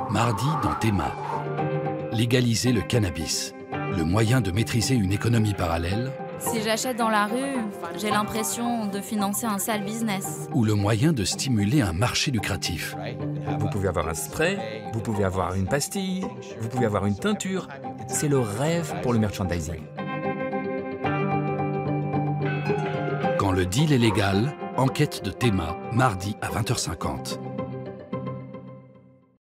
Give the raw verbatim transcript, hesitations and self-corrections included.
Mardi dans Théma. Légaliser le cannabis, le moyen de maîtriser une économie parallèle. Si j'achète dans la rue, j'ai l'impression de financer un sale business. Ou le moyen de stimuler un marché lucratif. Vous pouvez avoir un spray, vous pouvez avoir une pastille, vous pouvez avoir une teinture. C'est le rêve pour le merchandising. Quand le deal est légal, enquête de Théma, mardi à vingt heures cinquante.